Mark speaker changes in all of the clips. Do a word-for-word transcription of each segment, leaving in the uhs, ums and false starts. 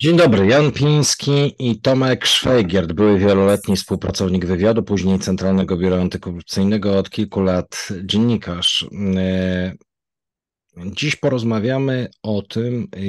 Speaker 1: Dzień dobry, Jan Piński i Tomek Szwajgiert, były wieloletni współpracownik wywiadu, później Centralnego Biura Antykorupcyjnego, od kilku lat dziennikarz. E, Dziś porozmawiamy o tym, e,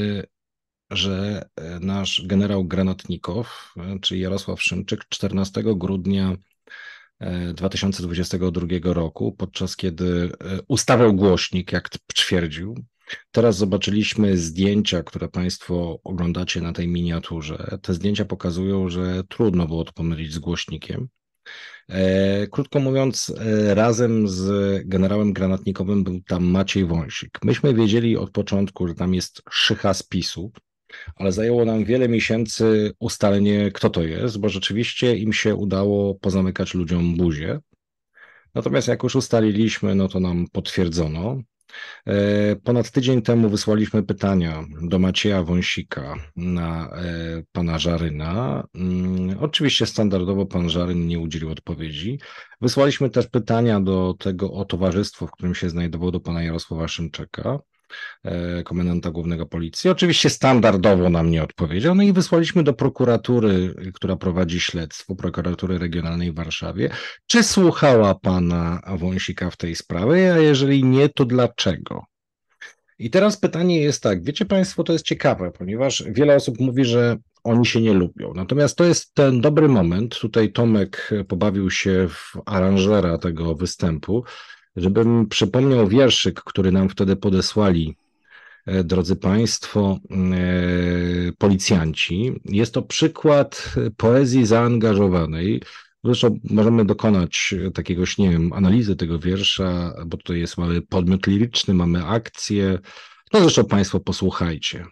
Speaker 1: że nasz generał granatnikow, e, czyli Jarosław Szymczyk, czternastego grudnia e, dwa tysiące dwudziestego drugiego roku, podczas kiedy e, ustawiał głośnik, jak twierdził. Teraz zobaczyliśmy zdjęcia, które Państwo oglądacie na tej miniaturze. Te zdjęcia pokazują, że trudno było to pomylić z głośnikiem. E, krótko mówiąc, e, razem z generałem granatnikowym był tam Maciej Wąsik. Myśmy wiedzieli od początku, że tam jest szycha z PiSu, ale zajęło nam wiele miesięcy ustalenie, kto to jest, bo rzeczywiście im się udało pozamykać ludziom buzię. Natomiast jak już ustaliliśmy, no to nam potwierdzono. Ponad tydzień temu wysłaliśmy pytania do Macieja Wąsika na pana Żaryna. Oczywiście standardowo pan Żaryn nie udzielił odpowiedzi. Wysłaliśmy też pytania do tego o towarzystwo, w którym się znajdował, do pana Jarosława Szymczyka, komendanta głównego policji. Oczywiście standardowo nam nie odpowiedział. No i wysłaliśmy do prokuratury, która prowadzi śledztwo, prokuratury regionalnej w Warszawie, czy słuchała pana Wąsika w tej sprawie, a jeżeli nie, to dlaczego? I teraz pytanie jest tak, wiecie państwo, to jest ciekawe, ponieważ wiele osób mówi, że oni się nie lubią. Natomiast to jest ten dobry moment, tutaj Tomek pobawił się w aranżera tego występu, żebym przypomniał wierszyk, który nam wtedy podesłali, drodzy państwo, policjanci. Jest to przykład poezji zaangażowanej. Zresztą możemy dokonać takiegoś, nie wiem, analizy tego wiersza, bo tutaj jest, mamy podmiot liryczny, mamy akcję. No zresztą państwo posłuchajcie.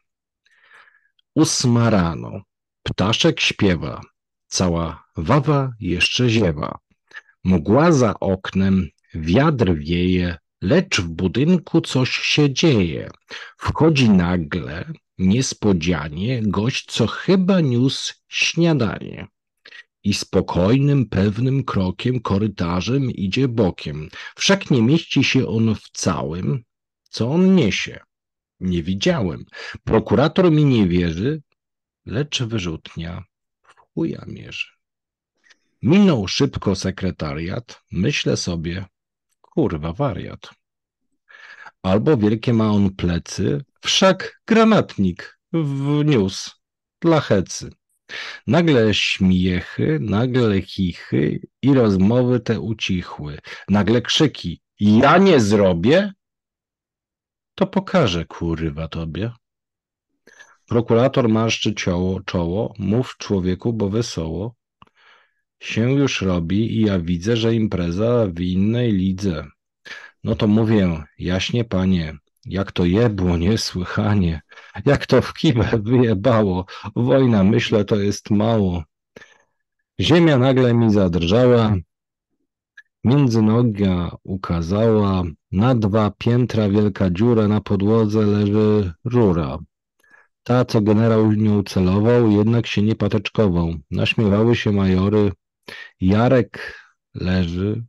Speaker 1: Ósma rano, ptaszek śpiewa, cała wawa jeszcze ziewa. Mgła za oknem, wiatr wieje, lecz w budynku coś się dzieje. Wchodzi nagle, niespodzianie, gość, co chyba niósł śniadanie. I spokojnym, pewnym krokiem, korytarzem idzie bokiem. Wszak nie mieści się on w całym, co on niesie. Nie widziałem. Prokurator mi nie wierzy, lecz wyrzutnia w chuja mierzy. Minął szybko sekretariat, myślę sobie, kurwa wariat. Albo wielkie ma on plecy, wszak granatnik wniósł dla hecy. Nagle śmiechy, nagle chichy i rozmowy te ucichły. Nagle krzyki, ja nie zrobię? To pokażę, kurwa, tobie. Prokurator marszczy czoło, czoło, mów człowieku, bo wesoło się już robi i ja widzę, że impreza w innej lidze. No to mówię, jaśnie panie, jak to jebło niesłychanie, jak to w kibę wyjebało, wojna, myślę, to jest mało. Ziemia nagle mi zadrżała, między noga ukazała, na dwa piętra wielka dziura, na podłodze leży rura. Ta, co generał nią celował, jednak się nie pateczkował. Naśmiewały się majory, Jarek leży,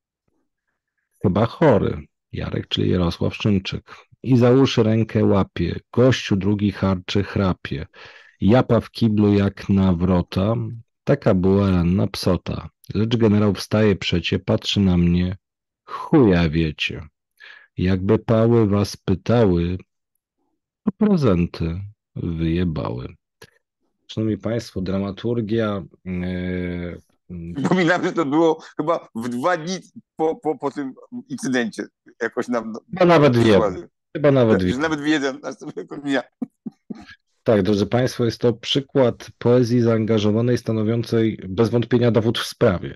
Speaker 1: chyba chory. Jarek, czyli Jarosław Szymczyk. I za uszy rękę łapie, gościu drugi harczy, chrapie. Japa w kiblu jak na wrota, taka była ranna psota. Lecz generał wstaje przecie, patrzy na mnie, chuja wiecie. Jakby pały was pytały, to prezenty wyjebały. Szanowni państwo, dramaturgia... Yy...
Speaker 2: Przypominam, że to było chyba w dwa dni po, po, po tym incydencie. Jakoś nam.
Speaker 1: Chyba nawet wiedzę. Chyba nawet wiedzę.
Speaker 2: Nawet wiedzę następnego dnia.
Speaker 1: Tak, drodzy państwo, jest to przykład poezji zaangażowanej, stanowiącej bez wątpienia dowód w sprawie,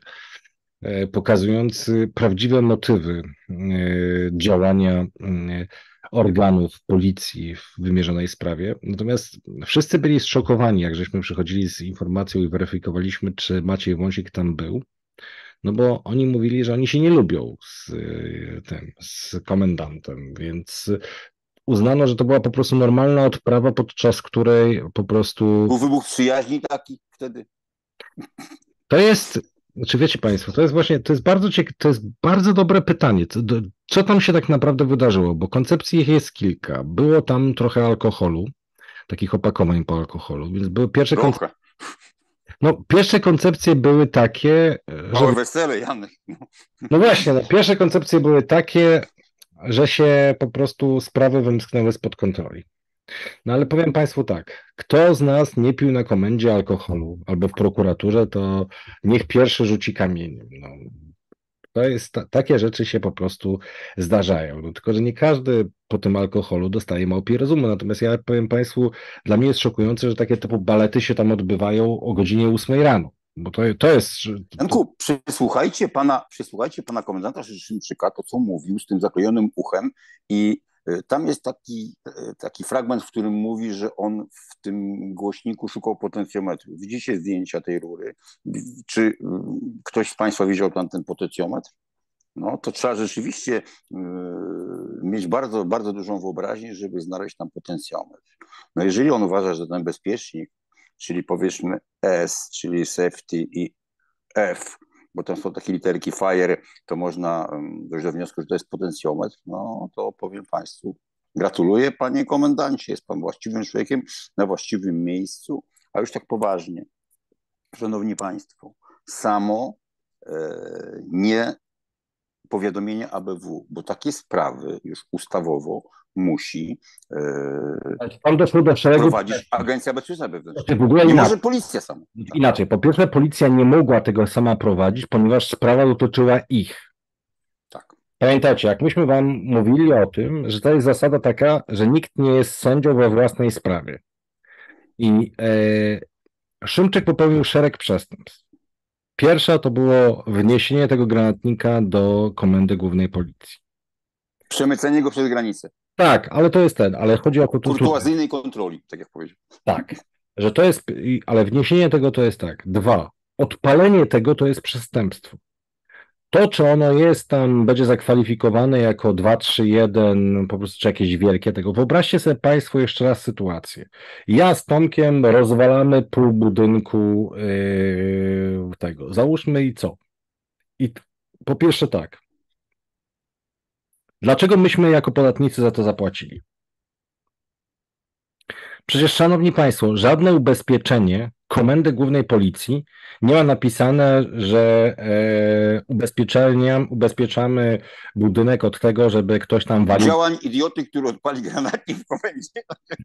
Speaker 1: pokazujący prawdziwe motywy działania organów policji w wymierzonej sprawie. Natomiast wszyscy byli zszokowani, jak żeśmy przychodzili z informacją i weryfikowaliśmy, czy Maciej Wąsik tam był, no bo oni mówili, że oni się nie lubią z tym, z komendantem, więc uznano, że to była po prostu normalna odprawa, podczas której po prostu...
Speaker 2: Był wybuch przyjaźni taki wtedy?
Speaker 1: To jest... Znaczy wiecie państwo, to jest właśnie, to jest bardzo ciekawe, to jest bardzo dobre pytanie, co, co tam się tak naprawdę wydarzyło, bo koncepcji jest kilka. Było tam trochę alkoholu, takich opakowań po alkoholu, więc były pierwsze
Speaker 2: Trochę.
Speaker 1: koncepcje. No, pierwsze koncepcje były takie, że...
Speaker 2: Małe wesele, Janek. No.
Speaker 1: No właśnie, no, pierwsze koncepcje były takie, że się po prostu sprawy wymsknęły spod kontroli. No ale powiem Państwu tak, kto z nas nie pił na komendzie alkoholu albo w prokuraturze, to niech pierwszy rzuci kamieniem. No, to jest, ta, takie rzeczy się po prostu zdarzają. No, tylko, że nie każdy po tym alkoholu dostaje małpiej rozumu. Natomiast ja powiem Państwu, dla mnie jest szokujące, że takie typu balety się tam odbywają o godzinie ósmej rano. Bo to, to jest...
Speaker 2: Janku, przysłuchajcie pana, przysłuchajcie pana komendanta Szymczyka, to co mówił z tym zaklejonym uchem i tam jest taki, taki fragment, w którym mówi, że on w tym głośniku szukał potencjometru. Widzicie zdjęcia tej rury? Czy ktoś z Państwa widział tam ten potencjometr? No to trzeba rzeczywiście y, mieć bardzo, bardzo dużą wyobraźnię, żeby znaleźć tam potencjometr. No jeżeli on uważa, że ten bezpiecznik, czyli powiedzmy S, czyli safety i F, bo tam są takie literki fire, to można dojść do wniosku, że to jest potencjometr, no to powiem Państwu, gratuluję Panie Komendancie, jest Pan właściwym człowiekiem na właściwym miejscu, a już tak poważnie, Szanowni Państwo, samo e, nie powiadomienie A B W, bo takie sprawy już ustawowo musi
Speaker 1: Tam doszło do szeregu...
Speaker 2: prowadzić Agencja Bezpieczeństwa Wewnętrznego.
Speaker 1: W ogóle
Speaker 2: nie
Speaker 1: inaczej.
Speaker 2: może policja sama.
Speaker 1: Inaczej, po pierwsze policja nie mogła tego sama prowadzić, ponieważ sprawa dotyczyła ich.
Speaker 2: Tak.
Speaker 1: Pamiętacie, jak myśmy wam mówili o tym, że to jest zasada taka, że nikt nie jest sędzią we własnej sprawie. I e, Szymczyk popełnił szereg przestępstw. Pierwsza to było wniesienie tego granatnika do Komendy Głównej Policji.
Speaker 2: Przemycenie go przez granicę.
Speaker 1: Tak, ale to jest ten, ale chodzi o...
Speaker 2: Kurtuazyjnej kontroli, tak jak powiedział.
Speaker 1: Tak, że to jest, ale wniesienie tego to jest tak. Dwa, odpalenie tego to jest przestępstwo. To, czy ono jest tam, będzie zakwalifikowane jako dwa, trzy, jeden, po prostu czy jakieś wielkie tego. Wyobraźcie sobie Państwo jeszcze raz sytuację. Ja z Tomkiem rozwalamy pół budynku yy, tego. Załóżmy i co? I po pierwsze tak. Dlaczego myśmy jako podatnicy za to zapłacili? Przecież, Szanowni Państwo, żadne ubezpieczenie Komendy Głównej Policji nie ma napisane, że e, ubezpieczenia, ubezpieczamy budynek od tego, żeby ktoś tam walił.
Speaker 2: Działań idioty, który odpali granatnik w komendzie.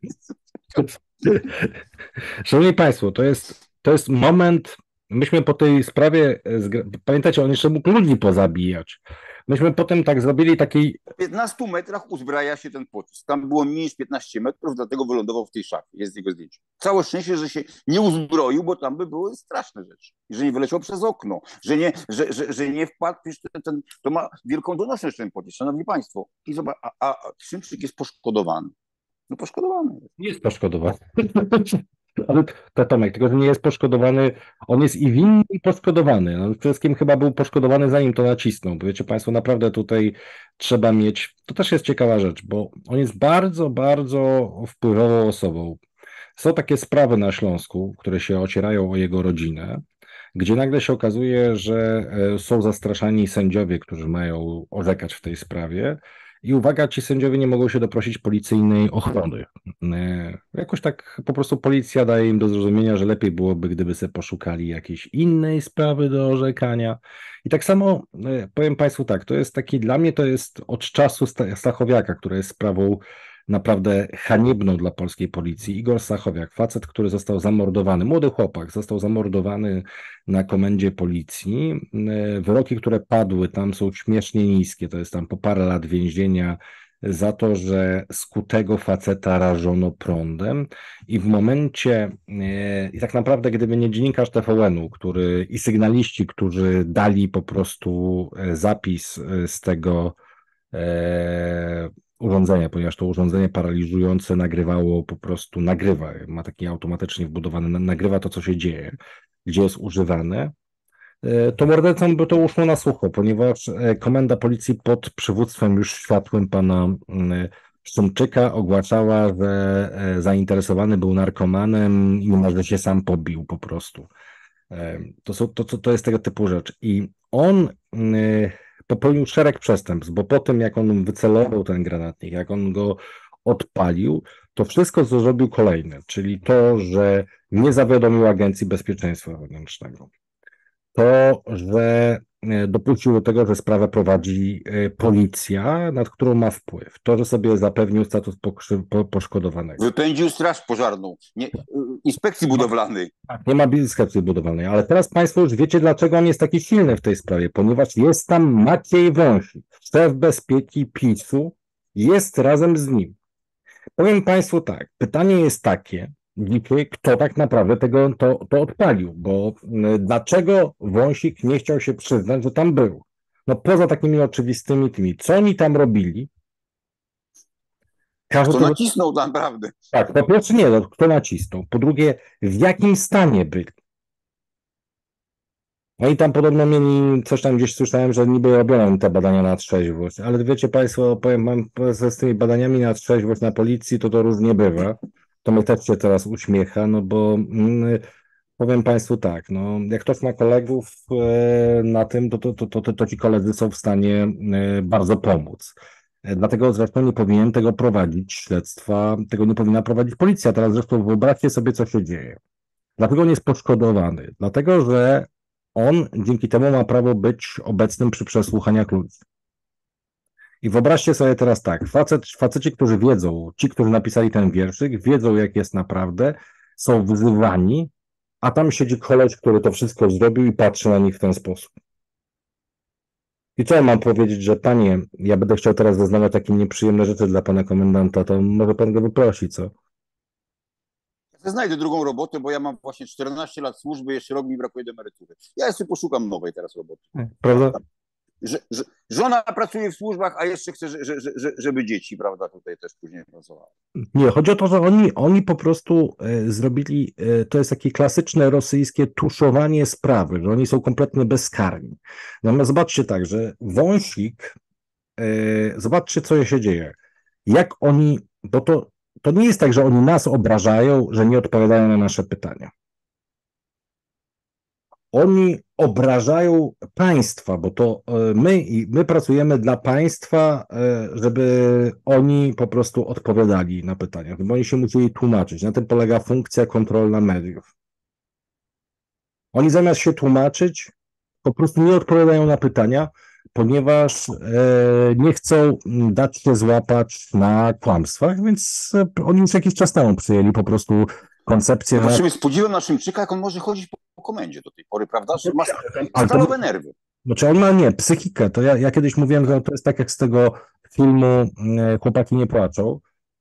Speaker 1: Szanowni Państwo, to jest, to jest moment, myśmy po tej sprawie, pamiętacie, on jeszcze mógł ludzi pozabijać. Myśmy potem tak zrobili takiej...
Speaker 2: W piętnastu metrach uzbraja się ten pocisk. Tam było mniej niż piętnaście metrów, dlatego wylądował w tej szafie. Jest jego zdjęcie. Całe szczęście, że się nie uzbroił, bo tam by były straszne rzeczy. I że nie wyleciał przez okno, że nie, że, że, że nie wpadł, ten, ten, to ma wielką donośność ten pocisk. Szanowni Państwo. I zobacz, a, a Szymczyk jest poszkodowany. No poszkodowany jest.
Speaker 1: Nie jest poszkodowany. Ale to Tomek, tylko że nie jest poszkodowany, on jest i winny, i poszkodowany. No, przede wszystkim chyba był poszkodowany, zanim to nacisnął. Bo wiecie Państwo, naprawdę tutaj trzeba mieć, to też jest ciekawa rzecz, bo on jest bardzo, bardzo wpływową osobą. Są takie sprawy na Śląsku, które się ocierają o jego rodzinę, gdzie nagle się okazuje, że są zastraszani sędziowie, którzy mają orzekać w tej sprawie. I uwaga, ci sędziowie nie mogą się doprosić policyjnej ochrony. Jakoś tak po prostu policja daje im do zrozumienia, że lepiej byłoby, gdyby sobie poszukali jakiejś innej sprawy do orzekania. I tak samo powiem Państwu tak, to jest taki, dla mnie to jest od czasu Stachowiaka, która jest sprawą naprawdę haniebną dla polskiej policji. Igor Stachowiak, facet, który został zamordowany, młody chłopak, został zamordowany na komendzie policji. Wyroki, które padły tam są śmiesznie niskie, to jest tam po parę lat więzienia za to, że skutego faceta rażono prądem i w momencie, i tak naprawdę gdyby nie dziennikarz T V N-u, który i sygnaliści, którzy dali po prostu zapis z tego e, urządzenia, ponieważ to urządzenie paraliżujące nagrywało po prostu, nagrywa, ma taki automatycznie wbudowany, nagrywa to, co się dzieje, gdzie jest używane, to mordercom by to uszło na sucho, ponieważ komenda policji pod przywództwem już światłym pana Szymczyka ogłaszała, że zainteresowany był narkomanem i może się sam pobił po prostu. To, są, to, to jest tego typu rzecz. I on popełnił szereg przestępstw, bo po tym, jak on wycelował ten granatnik, jak on go odpalił, to wszystko, co zrobił kolejne, czyli to, że nie zawiadomił Agencji Bezpieczeństwa Wewnętrznego, to, że dopuścił do tego, że sprawę prowadzi policja, nad którą ma wpływ. To, że sobie zapewnił status poszkodowanego.
Speaker 2: Wypędził straż pożarną, nie, inspekcji budowlanej.
Speaker 1: Nie ma inspekcji budowlanej, ale teraz Państwo już wiecie, dlaczego on jest taki silny w tej sprawie, ponieważ jest tam Maciej Wąsik, szef bezpieki PiSu, jest razem z nim. Powiem Państwu tak, pytanie jest takie, dzisiaj, kto tak naprawdę tego to, to odpalił, bo dlaczego Wąsik nie chciał się przyznać, że tam był? No poza takimi oczywistymi tymi, co oni tam robili?
Speaker 2: Każdy kto to... nacisnął naprawdę?
Speaker 1: Tak, po pierwsze nie, no, kto nacisnął, po drugie w jakim stanie byli? No i tam podobno mieli, coś tam gdzieś słyszałem, że niby robiono te badania na trzeźwość, ale wiecie Państwo, powiem wam, z tymi badaniami na trzeźwość na policji, to to różnie bywa. To mnie też się teraz uśmiecha, no bo mm, powiem Państwu tak, no jak ktoś ma kolegów e, na tym, to, to, to, to, to ci koledzy są w stanie e, bardzo pomóc. E, dlatego zresztą nie powinien tego prowadzić śledztwa, tego nie powinna prowadzić policja. Teraz zresztą wyobraźcie sobie, co się dzieje. Dlatego on jest poszkodowany, dlatego że on dzięki temu ma prawo być obecnym przy przesłuchaniach ludzi. I wyobraźcie sobie teraz tak, facet, faceci, którzy wiedzą, ci, którzy napisali ten wierszyk, wiedzą, jak jest naprawdę, są wyzywani, a tam siedzi koleś, który to wszystko zrobił i patrzy na nich w ten sposób. I co ja mam powiedzieć, że panie, ja będę chciał teraz zeznawać takie nieprzyjemne rzeczy dla pana komendanta, to może pan go wyprosi, co?
Speaker 2: Ja znajdę drugą robotę, bo ja mam właśnie czternaście lat służby, jeszcze rok mi brakuje do emerytury. Ja jeszcze poszukam nowej teraz roboty.
Speaker 1: Prawda?
Speaker 2: Że, że, żona pracuje w służbach, a jeszcze chce, że, że, że, żeby dzieci, prawda, tutaj też później pracowały.
Speaker 1: Nie, chodzi o to, że oni, oni po prostu e, zrobili, e, to jest takie klasyczne rosyjskie tuszowanie sprawy, że oni są kompletnie bezkarni. Natomiast zobaczcie tak, że Wąsik, e, zobaczcie, co się dzieje. Jak oni, bo to, to nie jest tak, że oni nas obrażają, że nie odpowiadają na nasze pytania. Oni obrażają państwa, bo to my, my pracujemy dla państwa, żeby oni po prostu odpowiadali na pytania, bo oni się musieli tłumaczyć. Na tym polega funkcja kontrolna mediów. Oni zamiast się tłumaczyć, po prostu nie odpowiadają na pytania, ponieważ nie chcą dać się złapać na kłamstwach, więc oni już jakiś czas temu przyjęli po prostu koncepcję.
Speaker 2: Zobaczymy, na... z podziwem na Szymczyka, jak on może chodzić po, po komendzie do tej pory, prawda? Że ma stalowe nerwy.
Speaker 1: Znaczy on ma nie, psychikę. To ja, ja kiedyś mówiłem, że to jest tak jak z tego filmu Chłopaki nie płaczą,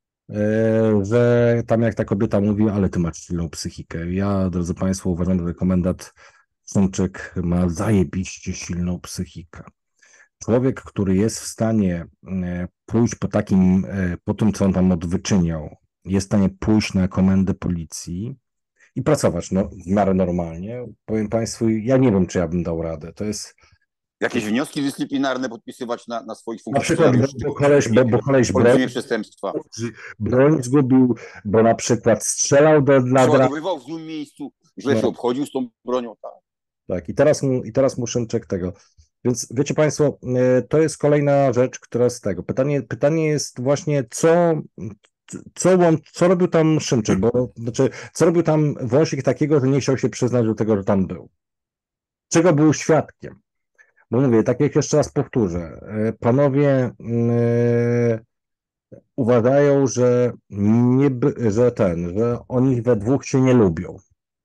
Speaker 1: że tam jak ta kobieta mówi, ale ty masz silną psychikę. Ja, drodzy Państwo, uważam, że komendant Szymczyk ma zajebiście silną psychikę. Człowiek, który jest w stanie pójść po takim, po tym, co on tam odwyczyniał, jest w stanie pójść na komendę policji i pracować no, w miarę normalnie. Powiem Państwu, ja nie wiem, czy ja bym dał radę. To jest...
Speaker 2: Jakieś wnioski dyscyplinarne podpisywać na, na swoich
Speaker 1: funkcjonariuszy. Na przykład, bo koleś, bo, bo koleś broń,
Speaker 2: przestępstwa.
Speaker 1: broń zgubił, bo na przykład strzelał do... dla
Speaker 2: Przeładowywał w złym miejscu, źle no. się obchodził z tą bronią. Tak,
Speaker 1: tak i, teraz mu, i teraz mu Szymczyk tego... Więc wiecie Państwo, to jest kolejna rzecz, która z tego. Pytanie, pytanie jest właśnie, co... Co, on, co robił tam Szymczyk, bo znaczy, co robił tam Wąsik takiego, że nie chciał się przyznać do tego, że tam był? Czego był świadkiem? Bo mówię, tak jak jeszcze raz powtórzę, panowie yy, uważają, że, nie, że ten, że oni we dwóch się nie lubią.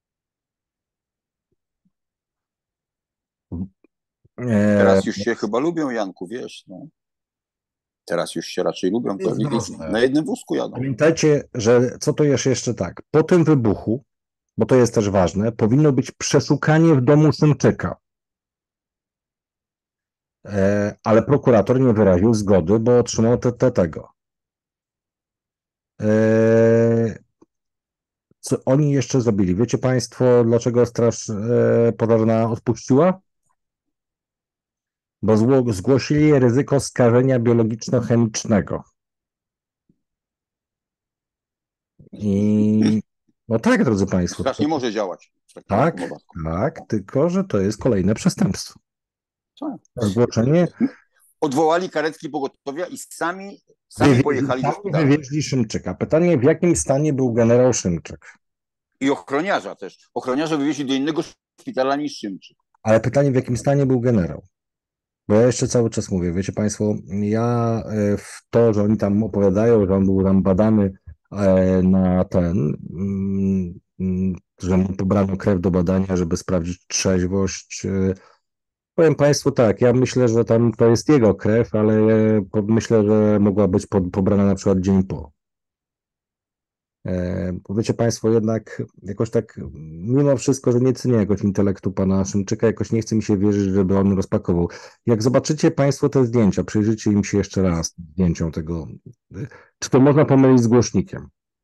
Speaker 2: Teraz już się chyba lubią, Janku, wiesz, no. Teraz już się raczej lubią, to na jednym wózku jadą.
Speaker 1: Pamiętajcie, że co to jest jeszcze tak, po tym wybuchu, bo to jest też ważne, powinno być przeszukanie w domu Szymczyka. E, ale prokurator nie wyraził zgody, bo otrzymał te, te tego. E, co oni jeszcze zrobili? Wiecie Państwo, dlaczego Straż e, Pożarna odpuściła? Bo zło, zgłosili ryzyko skażenia biologiczno-chemicznego. I no tak, drodzy Państwo.
Speaker 2: Straż nie może działać.
Speaker 1: Tak, tak, tylko że to jest kolejne przestępstwo. Zgłoszenie.
Speaker 2: Odwołali karetki pogotowia i sami Sami
Speaker 1: Wywieźli,
Speaker 2: pojechali do
Speaker 1: sami
Speaker 2: szpitala.
Speaker 1: wywieźli Szymczyka. Pytanie, w jakim stanie był generał Szymczyk?
Speaker 2: I ochroniarza też. Ochroniarza wywieźli do innego szpitala niż Szymczyk.
Speaker 1: Ale pytanie, w jakim stanie był generał? Bo ja jeszcze cały czas mówię, wiecie Państwo, ja e, w to, że oni tam opowiadają, że on był tam badany e, na ten, mm, mm, że mu pobrano krew do badania, żeby sprawdzić trzeźwość. e, Powiem Państwu tak, ja myślę, że tam to jest jego krew, ale po- myślę, że mogła być po, pobrana na przykład dzień po. E, bo wiecie Państwo, jednak jakoś tak, mimo wszystko, że nie cenię jakoś intelektu pana Szymczyka, jakoś nie chce mi się wierzyć, żeby on rozpakował. Jak zobaczycie Państwo te zdjęcia, przyjrzyjcie im się jeszcze raz zdjęciom tego, e, czy to można pomylić z głośnikiem?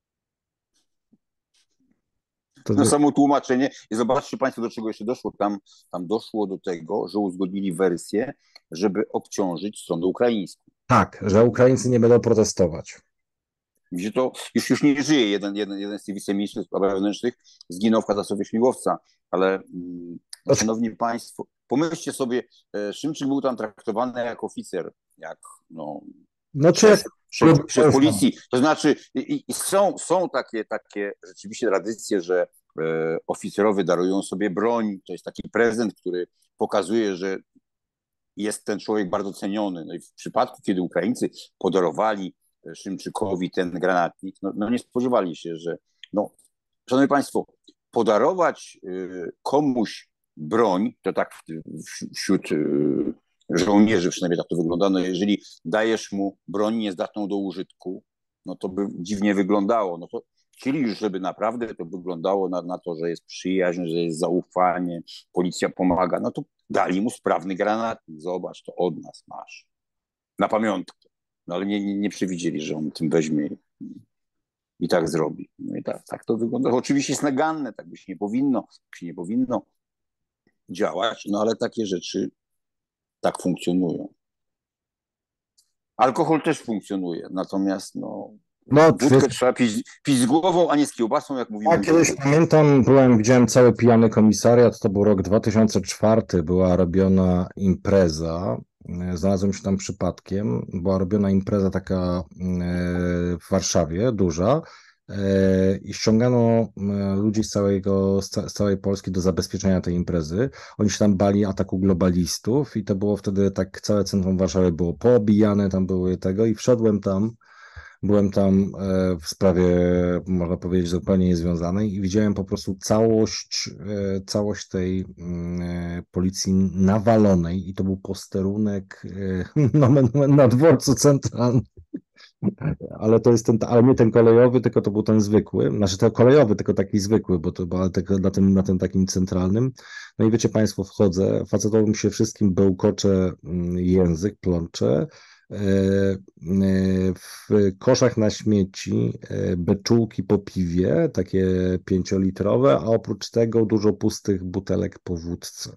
Speaker 1: To,
Speaker 2: No samo tłumaczenie. I zobaczcie Państwo, do czego jeszcze doszło. Tam, tam doszło do tego, że uzgodnili wersję, żeby obciążyć stronę ukraińską.
Speaker 1: tak, że Ukraińcy nie będą protestować.
Speaker 2: Gdzie to już, już nie żyje jeden, jeden, jeden z tych wiceministrów spraw wewnętrznych, zginął w katastrofie śmigłowca, ale mm, no, szanowni państwo, pomyślcie sobie, e, Szymczyk był tam traktowany jak oficer, jak no,
Speaker 1: No czy
Speaker 2: szef, szef,
Speaker 1: jak,
Speaker 2: szef policji. To znaczy i, i są, są takie, takie rzeczywiście tradycje, że e, oficerowie darują sobie broń, to jest taki prezent, który pokazuje, że jest ten człowiek bardzo ceniony. No i w przypadku, kiedy Ukraińcy podarowali Szymczykowi ten granatnik, no, no nie spodziewali się, że no, szanowni państwo, podarować y, komuś broń, to tak wśród y, żołnierzy przynajmniej tak to wygląda, no jeżeli dajesz mu broń niezdatną do użytku, no to by dziwnie wyglądało. No to chcieli już, żeby naprawdę to wyglądało na, na to, że jest przyjaźń, że jest zaufanie, policja pomaga, no to dali mu sprawny granatnik. Zobacz, to od nas masz. Na pamiątkę. No ale nie, nie, nie przewidzieli, że on tym weźmie i, i tak zrobi. No i tak, tak to wygląda. Oczywiście jest naganne, tak by się nie powinno, tak się nie powinno działać, no ale takie rzeczy tak funkcjonują. Alkohol też funkcjonuje, natomiast no,
Speaker 1: No,
Speaker 2: wódkę trzeba pić, pić z głową, a nie z kiełbasą, jak mówimy.
Speaker 1: ja kiedyś pamiętam, byłem, widziałem cały pijany komisariat, to był rok dwa tysiące czwarty, była robiona impreza, e, znalazłem się tam przypadkiem, była robiona impreza taka e, w Warszawie, duża, e, i ściągano e, ludzi z całego, z ca- z całej Polski do zabezpieczenia tej imprezy. Oni się tam bali ataku globalistów i to było wtedy tak, całe centrum Warszawy było poobijane, tam były tego i wszedłem tam. Byłem tam e, w sprawie, można powiedzieć, zupełnie niezwiązanej i widziałem po prostu całość, e, całość tej mm, e, policji nawalonej i to był posterunek e, nomen omen na dworcu centralnym. Ale to jest ten, ale nie ten kolejowy, tylko to był ten zwykły. Znaczy to kolejowy, tylko taki zwykły, bo to był tylko na tym, na tym takim centralnym. No i wiecie Państwo, wchodzę, facetowi się wszystkim bełkocze mm, język, plącze. E, e, W koszach na śmieci e, beczułki po piwie, takie pięciolitrowe, a oprócz tego dużo pustych butelek po wódce.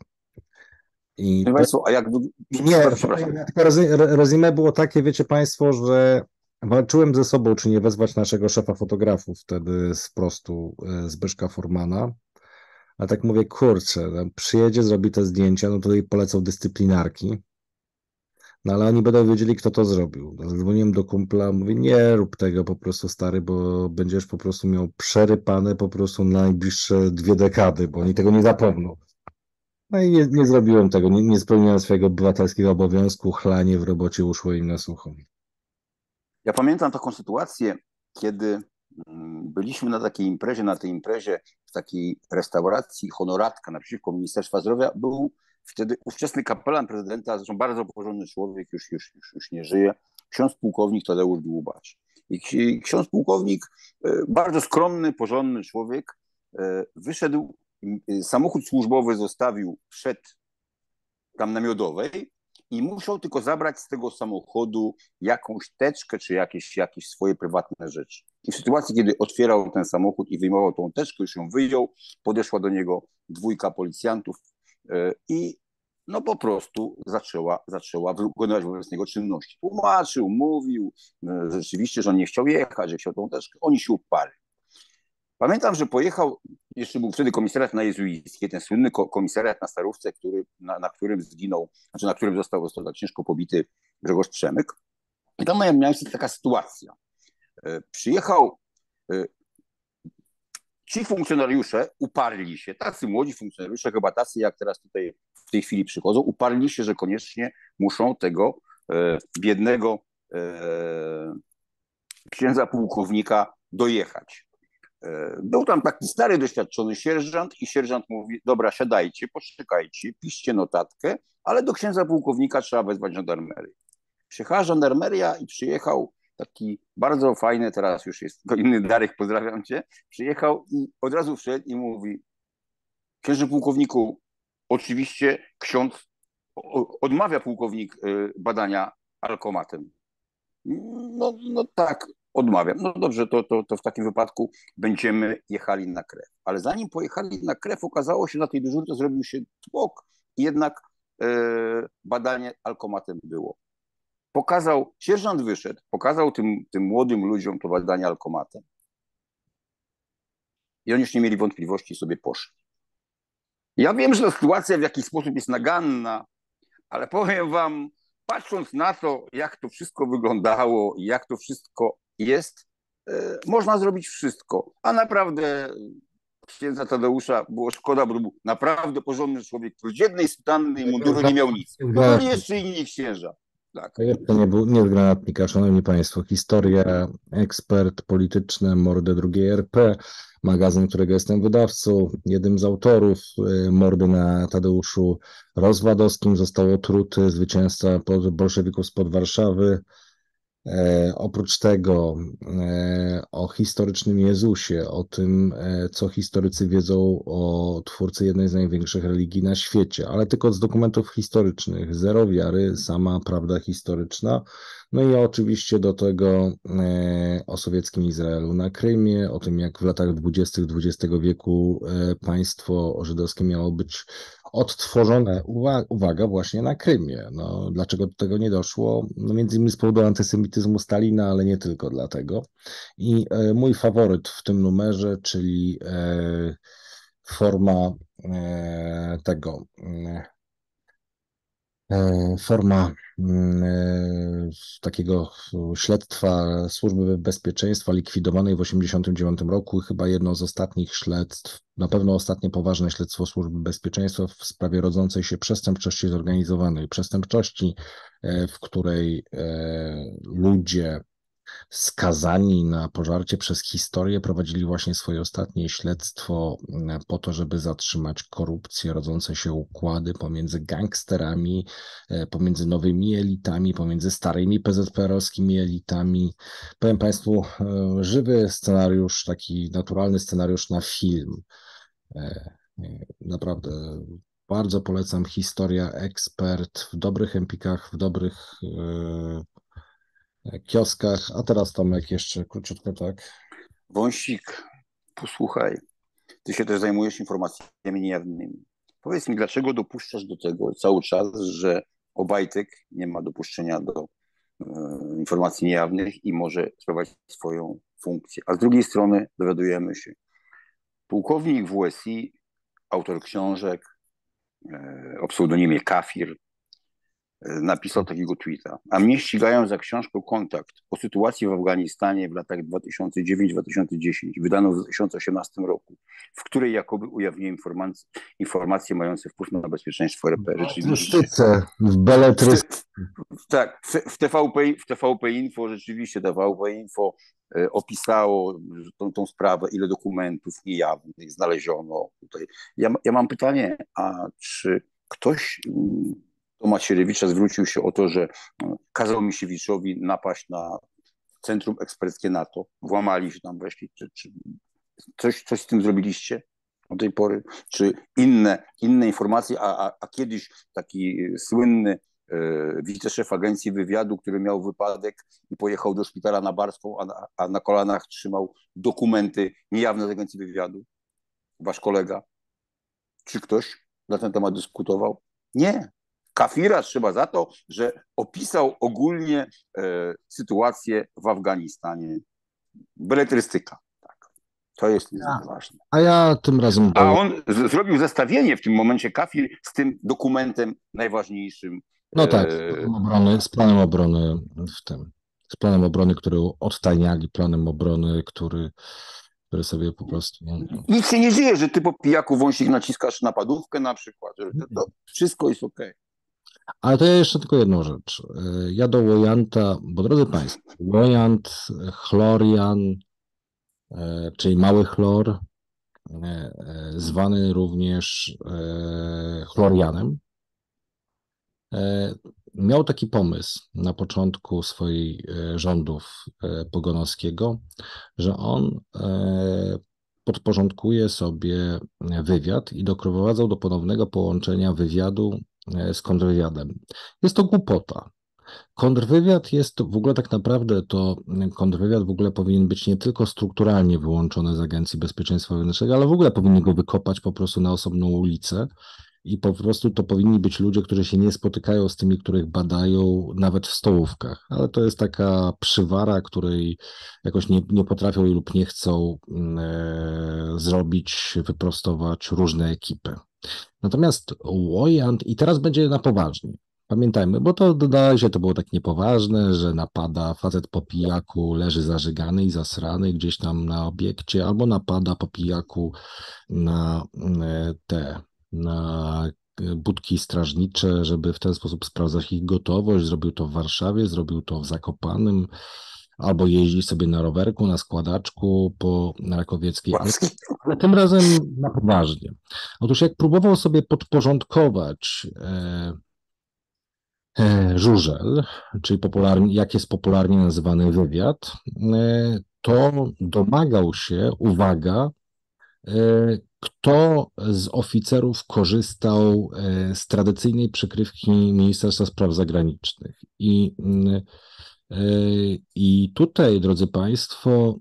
Speaker 1: I
Speaker 2: Proszę
Speaker 1: to,
Speaker 2: Państwa, a jak...
Speaker 1: nie,
Speaker 2: Przepraszam.
Speaker 1: tylko rezy- re- resume było takie, wiecie Państwo, że walczyłem ze sobą, czy nie wezwać naszego szefa fotografów wtedy z prostu e, Zbyszka Formana. A tak mówię, kurczę, no, przyjedzie, zrobi te zdjęcia, no to jej polecą dyscyplinarki. No ale oni będą wiedzieli, kto to zrobił. Zadzwoniłem do kumpla, mówię, nie rób tego po prostu, stary, bo będziesz po prostu miał przerypane po prostu na najbliższe dwie dekady, bo oni tego nie zapomną. No i nie, nie zrobiłem tego, nie, nie spełniłem swojego obywatelskiego obowiązku, chlanie w robocie uszło im na sucho.
Speaker 2: Ja pamiętam taką sytuację, kiedy mm, byliśmy na takiej imprezie, na tej imprezie w takiej restauracji Honoratka naprzeciwko Ministerstwa Zdrowia był wtedy ówczesny kapelan prezydenta, zresztą bardzo porządny człowiek, już, już, już, już nie żyje, ksiądz pułkownik Tadeusz Dłubacz. I ksi- ksiądz pułkownik, e, bardzo skromny, porządny człowiek, e, wyszedł, e, samochód służbowy zostawił przed tam namiotowej i musiał tylko zabrać z tego samochodu jakąś teczkę czy jakieś, jakieś swoje prywatne rzeczy. I w sytuacji, kiedy otwierał ten samochód i wyjmował tą teczkę, już ją wyjął, podeszła do niego dwójka policjantów yy, i no po prostu zaczęła, zaczęła wykonywać wobec niego czynności. Tłumaczył, mówił yy, rzeczywiście, że on nie chciał jechać, że chciał tą teczkę. Oni się uparli. Pamiętam, że pojechał, jeszcze był wtedy komisariat na Jezuickiej, ten słynny komisariat na Starówce, który, na, na którym zginął, znaczy na którym został, został tak ciężko pobity Grzegorz Przemyk. I tam miała miejsce taka sytuacja. Przyjechał, ci funkcjonariusze uparli się, tacy młodzi funkcjonariusze, chyba tacy jak teraz tutaj w tej chwili przychodzą, uparli się, że koniecznie muszą tego e, biednego e, księdza pułkownika dojechać. E, był tam taki stary, doświadczony sierżant i sierżant mówi, dobra, siadajcie, poczekajcie, piszcie notatkę, ale do księdza pułkownika trzeba wezwać żandarmerię. Przyjechała żandarmeria i przyjechał taki bardzo fajny, teraz już jest to inny Darek, pozdrawiam cię, przyjechał i od razu wszedł i mówi, księże pułkowniku, oczywiście ksiądz odmawia pułkownik badania alkomatem. No, no tak, odmawiam. No dobrze, to, to, to w takim wypadku będziemy jechali na krew. Ale zanim pojechali na krew, okazało się, że na tej dyżurce zrobił się tłok i jednak e, badanie alkomatem było. Pokazał, sierżant wyszedł, pokazał tym, tym młodym ludziom to badanie alkomatem. I oni już nie mieli wątpliwości i sobie poszli. Ja wiem, że ta sytuacja w jakiś sposób jest naganna, ale powiem wam, patrząc na to, jak to wszystko wyglądało i jak to wszystko jest, e, można zrobić wszystko. A naprawdę księdza Tadeusza było szkoda, bo to był naprawdę porządny człowiek, który z jednej sutanny i munduru nie miał nic. No byli jeszcze inni księża. Tak.
Speaker 1: To nie był nie z granatnika, szanowni państwo. Historia, ekspert polityczny, mordy drugiej R P, magazyn, którego jestem wydawcą, jednym z autorów. Mordy na Tadeuszu Rozwadowskim, został otruty, zwycięzca bolszewików spod Warszawy. E, oprócz tego e, o historycznym Jezusie, o tym, e, co historycy wiedzą o twórcy jednej z największych religii na świecie, ale tylko z dokumentów historycznych, zero wiary, sama prawda historyczna. No i oczywiście do tego e, o sowieckim Izraelu na Krymie, o tym, jak w latach dwudziestych dwudziestego wieku e, państwo żydowskie miało być odtworzone, uwaga, uwaga, właśnie na Krymie. No, dlaczego do tego nie doszło? No, między innymi z powodu antysemityzmu Stalina, ale nie tylko dlatego. I e, mój faworyt w tym numerze, czyli e, forma e, tego, e, forma e, takiego śledztwa Służby Bezpieczeństwa likwidowanej w osiemdziesiątym dziewiątym roku, chyba jedno z ostatnich śledztw, na pewno ostatnie poważne śledztwo Służby Bezpieczeństwa w sprawie rodzącej się przestępczości zorganizowanej, przestępczości, e, w której e, ludzie skazani na pożarcie przez historię prowadzili właśnie swoje ostatnie śledztwo po to, żeby zatrzymać korupcję, rodzące się układy pomiędzy gangsterami, pomiędzy nowymi elitami, pomiędzy starymi P Z P R-owskimi elitami. Powiem państwu, żywy scenariusz, taki naturalny scenariusz na film. Naprawdę bardzo polecam. Historia, ekspert w dobrych empikach, w dobrych kioskach. A teraz Tomek jeszcze króciutko, tak?
Speaker 2: Wąsik, posłuchaj, ty się też zajmujesz informacjami niejawnymi. Powiedz mi, dlaczego dopuszczasz do tego cały czas, że Obajtek nie ma dopuszczenia do e, informacji niejawnych i może sprawować swoją funkcję. A z drugiej strony dowiadujemy się, pułkownik W S I, autor książek e, o pseudonimie Kafir, napisał takiego tweeta. A mnie ścigają za książkę Kontakt o sytuacji w Afganistanie w latach dwa tysiące dziewiąty do dwa tysiące dziesiątego, wydaną w dwa tysiące osiemnastym roku, w której jakoby ujawniłem informacje, informacje mające wpływ na bezpieczeństwo R P.
Speaker 1: Rzeczywiście. W beletrystyce.
Speaker 2: Tak, w T V P, w T V P Info rzeczywiście T V P Info e, opisało tą, tą sprawę, ile dokumentów niejawnych znaleziono tutaj. Ja, ja mam pytanie, a czy ktoś do Macierewicza zwrócił się o to, że kazał Misiewiczowi napaść na Centrum Eksperckie NATO, włamali się tam, weszli, czy, czy coś, coś z tym zrobiliście od tej pory, czy inne, inne informacje, a, a, a kiedyś taki słynny e, wiceszef Agencji Wywiadu, który miał wypadek i pojechał do szpitala na Barską, a, a na kolanach trzymał dokumenty niejawne z Agencji Wywiadu, wasz kolega, czy ktoś na ten temat dyskutował? Nie. Kafira trzeba za to, że opisał ogólnie e, sytuację w Afganistanie. Beletrystyka. Tak. To jest niezwykle ważne.
Speaker 1: A ja tym razem...
Speaker 2: A on z, zrobił zestawienie w tym momencie, Kafir, z tym dokumentem najważniejszym.
Speaker 1: No tak, z planem obrony, z planem obrony w tym. z planem obrony, który odtajniali planem obrony, który, który sobie po prostu...
Speaker 2: Nic się nie dzieje, że ty po pijaku Wąsik naciskasz napadówkę na przykład, że to, to wszystko jest okej.
Speaker 1: Ale to ja jeszcze tylko jedną rzecz. Ja do Wojanta, bo drodzy Państwo, Wojant, chlorian, czyli mały chlor, zwany również chlorianem, miał taki pomysł na początku swoich rządów Pogonowskiego, że on podporządkuje sobie wywiad i doprowadzał do ponownego połączenia wywiadu z kontrwywiadem. Jest to głupota. Kontrwywiad jest w ogóle tak naprawdę to, kontrwywiad w ogóle powinien być nie tylko strukturalnie wyłączony z Agencji Bezpieczeństwa Wewnętrznego, ale w ogóle powinni go wykopać po prostu na osobną ulicę i po prostu to powinni być ludzie, którzy się nie spotykają z tymi, których badają nawet w stołówkach, ale to jest taka przywara, której jakoś nie, nie potrafią lub nie chcą e, zrobić, wyprostować różne ekipy. Natomiast Wojant, i teraz będzie na poważnie, pamiętajmy, bo to dodaje się, to było tak niepoważne, że napada facet po pijaku, leży zażygany i zasrany gdzieś tam na obiekcie, albo napada po pijaku na te, na budki strażnicze, żeby w ten sposób sprawdzać ich gotowość. Zrobił to w Warszawie, zrobił to w Zakopanem, albo jeździ sobie na rowerku, na składaczku po Rakowieckiej, ale, ale tym razem na poważnie. Otóż jak próbował sobie podporządkować e, e, żużel, czyli popularnie, jak jest popularnie nazywany wywiad, e, to domagał się, uwaga, e, kto z oficerów korzystał e, z tradycyjnej przykrywki Ministerstwa Spraw Zagranicznych. I mm, I tutaj, drodzy Państwo,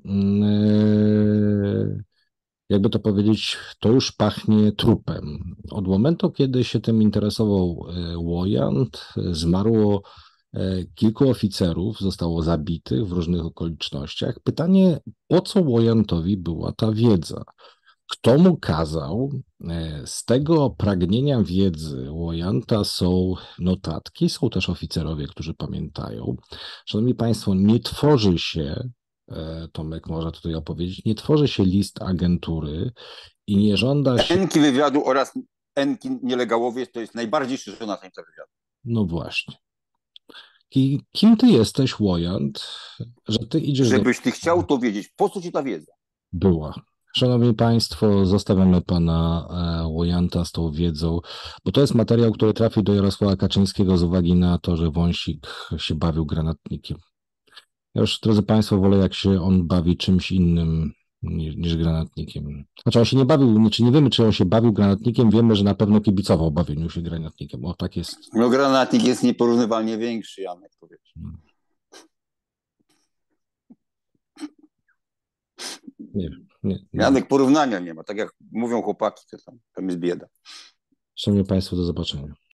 Speaker 1: jakby to powiedzieć, to już pachnie trupem. Od momentu, kiedy się tym interesował Wojant, zmarło kilku oficerów, zostało zabitych w różnych okolicznościach. Pytanie, po co Wojantowi była ta wiedza? Kto mu kazał? Z tego pragnienia wiedzy Wojanta są notatki, są też oficerowie, którzy pamiętają. Szanowni Państwo, nie tworzy się, Tomek może tutaj opowiedzieć, nie tworzy się list agentury i nie żąda się...
Speaker 2: Enki wywiadu oraz enki nielegałowie to jest najbardziej szerzona tajemnica wywiadu.
Speaker 1: No właśnie. I kim ty jesteś, Wojant, że ty idziesz...
Speaker 2: Żebyś
Speaker 1: do...
Speaker 2: ty chciał to wiedzieć. Po co ci ta wiedza?
Speaker 1: Była. Szanowni Państwo, zostawiamy pana Wojanta z tą wiedzą, bo to jest materiał, który trafił do Jarosława Kaczyńskiego z uwagi na to, że Wąsik się bawił granatnikiem. Ja już, drodzy Państwo, wolę, jak się on bawi czymś innym niż, niż granatnikiem. Znaczy on się nie bawił, czy nie wiemy, czy on się bawił granatnikiem, wiemy, że na pewno kibicował bawieniu się granatnikiem. O, tak jest.
Speaker 2: No granatnik jest nieporównywalnie większy, Janek, powiedz.
Speaker 1: Nie wiem. Nie, nie.
Speaker 2: Janek, porównania nie ma. Tak jak mówią chłopaki, to tam, tam jest bieda.
Speaker 1: Szanowni Państwo, do zobaczenia.